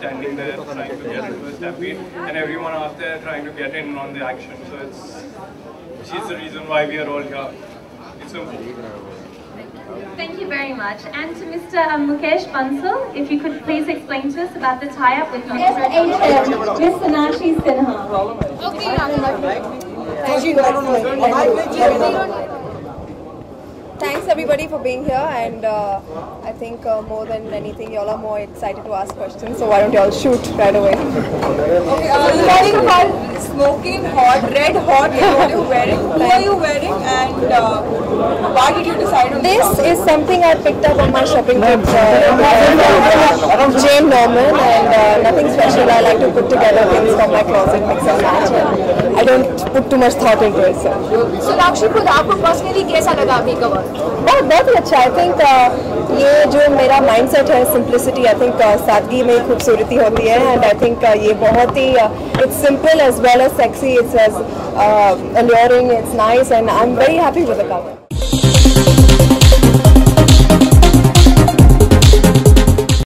standing there trying to get into a stampede, and everyone out there trying to get in on the action. So she's the reason why we are all here. It's simple. Thank you very much. And to Mr. Mukesh Bansal, if you could please explain to us about the tie-up with SHM, Ms. Sanashi Sinha. Thanks everybody for being here, and I think more than anything y'all are more excited to ask questions, so why don't y'all shoot right away. Okay, regarding about smoking hot, red hot, what are you wearing? Who are you wearing, and why did you decide on this? This is something I picked up on my shopping trip Jane Norman, and nothing special. I like to put together things from my closet, mix and match, and I don't put too much thought into it. So Sonakshi खुद आपको personally कैसा लगा अभी cover? बहुत ही अच्छा. आई think ये जो मेरा माइंडसेट है सिंप्लिसिटी, आई थिंक सादगी में खूबसूरती होती है, एंड आई थिंक ये बहुत ही it's simple as well as sexy, it's as alluring, it's nice, and I'm very happy with the cover.